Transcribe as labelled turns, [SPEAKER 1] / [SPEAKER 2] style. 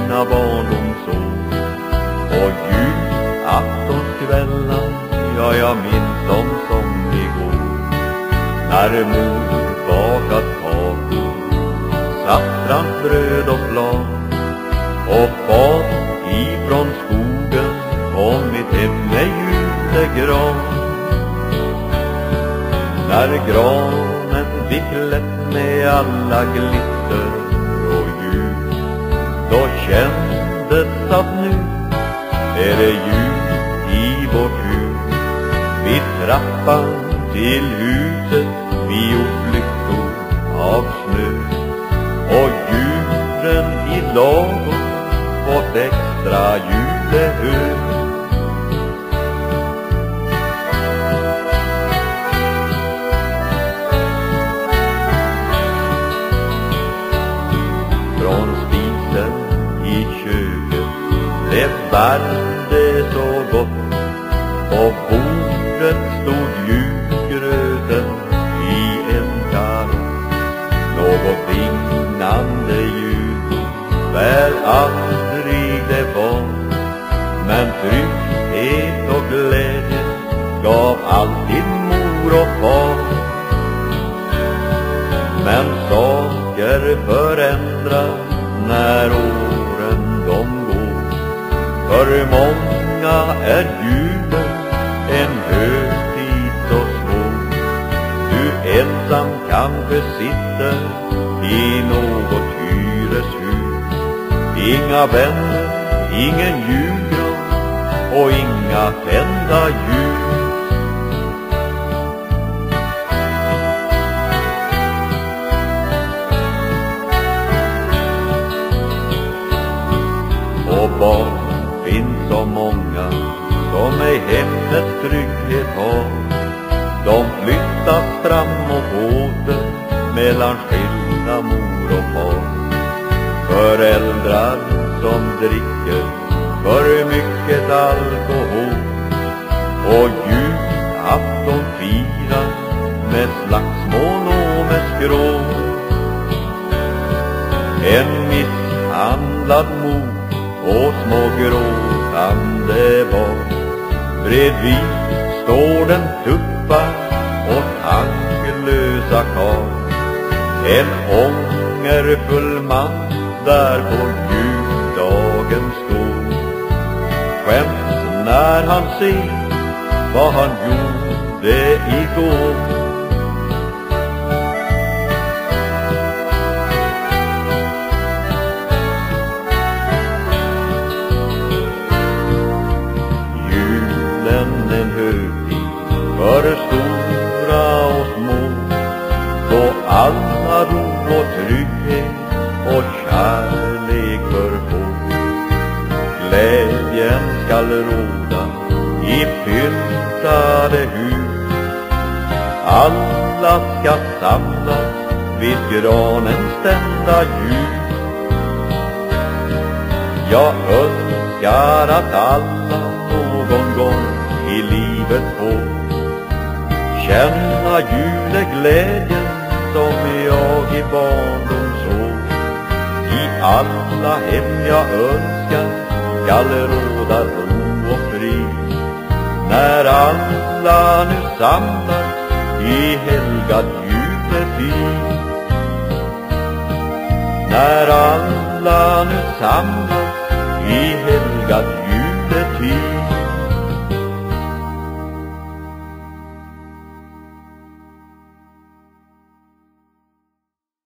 [SPEAKER 1] mina barndomsår. Och julaftonskvällar, ja, jag minns dem som igår. När mor bakat kakor, saffransbröd och flan, och far ifrån skogen kommit hem med julegran. När granen fick lätt med alla glitter och ljus, då kändes att nu är det jul i vårt hus. Vid trappan till huset vi gjort lyckor av snö, och djuren i lagom fått extra julehö. Från spisen i köket det värmde så gott, och bordet stod julgröten i en karott. Något brinnande ljud väl aldrig det var, men trygghet och glädje gav alltid mor och far. Men saker förändras när åren de går. För många är julen en högtid så svår. Du ensam kanske sitter i något hyreshus. Inga vänner, ingen julgran och inga tända ljus. Och barn finns så många som ej hemmets trygghet har. De flyttas fram och åter mellan skilda mor och far. Föräldrar som dricker för mycket alkohol, och julafton firar med slagsmål och med skrål. En misshandlad mor och små gråtande barn. Bredvid står den tuffa och tankelösa karl. En ångerfull man där på juldagen står. Skäms när han ser vad han gjorde igår. En högtid för stora och små, då alla ro och trygghet och kärlek förfår. Glädjen skall råda i pyntade hus. Alla ska samlas vid granens tända ljus. Jag önskar att alla någon gång i livet får känna juleglädjen som jag i barndom såg. I alla hem jag önskar skall råda ro och frid, när alla nu samlas i helgad juletid. När alla nu samlas i helgad juletid.